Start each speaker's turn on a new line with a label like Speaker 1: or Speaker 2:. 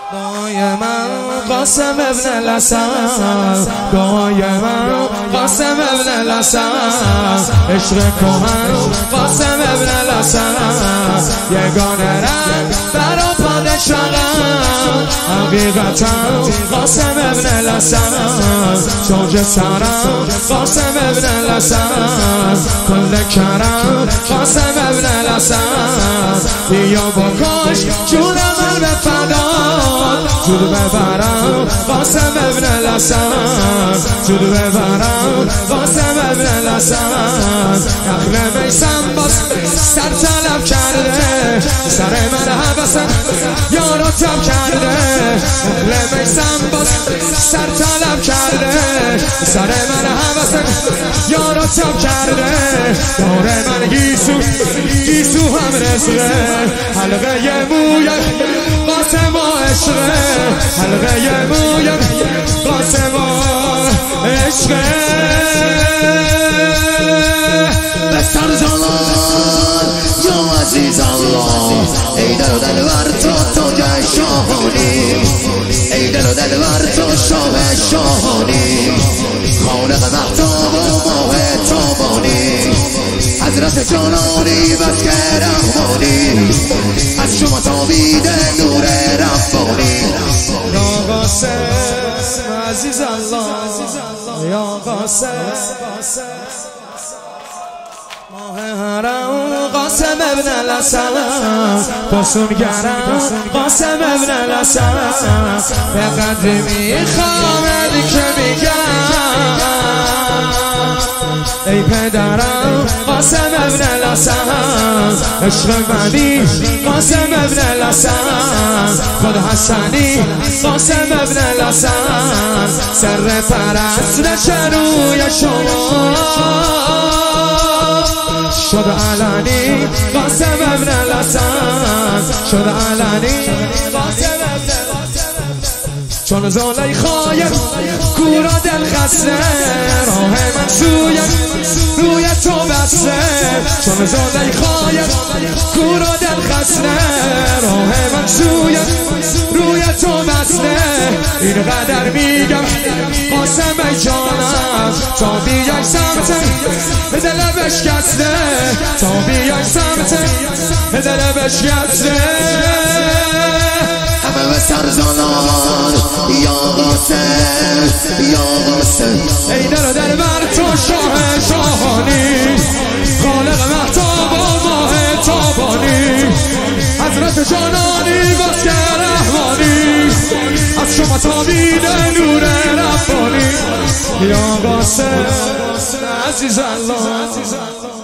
Speaker 1: دائما قاسم ابن الحسن، دائما قاسم ابن الحسن، عشق کهن قاسم ابن الحسن، یگانه رنگ برا پادشاهم، حقیقتا قاسم ابن الحسن، تاج سرم قاسم ابن الحسن، کل کرم قاسم ابن الحسن، بیا بکش جون من به فدا، جود ببرم قاسم ابن الحسن، جود ببرم قاسم ابن الحسن، نخل میسم باز سر طلب کرده، سر من حبسم یارو تب کرده، نخل میسم باز سر طلب کرده، سر من حبسم یارو تب کرده، داره من گیسو هم رزقه، حلقه موی قاسم و عشقه، حلقه موی قاسم و عشقه، به سرزالان یا عزیز الله، ای دل و دلور تو جای شاهانی، ای دل و دلور تو شاه شاهانی، خالق مهتاب و ماه تابانی، حضرت جانانی بس رحمانی، از شما تابیده نور ربانی. یا قاسم عزیز الله، یا قاسم ماه حرم قاسم ابن الحسن، فسونگرم قاسم ابن الحسن، به قدر میخوام که میگم، ای پدرم قاسم ابن الحسن، عشق منی قاسم ابن الحسن، خود حسنی قاسم ابن الحسن، سر پرست روی شما شد علنی قاسم ابن الحسن، شد علنی قاسم ابن الحسن، چون زلیخای کورا دل خسته، راه من روی تو بسته، چون زلیخای کورا دل خسته، راه من روی تو بسته، اینقدر میگم قاسم ای جانم، تا بیای سمت دل بشکسته، تا بیای سمت دل بشکسته، همه به سرزانان یا قاسم، یا قاسم، ای دل و دل بر تو شاه شاهانی، خالق مهتاب و ماه تابانی، حضرت جانانی بس رحمانی، از شما تابیده نور ربانی، یا قاسم عزیز الله.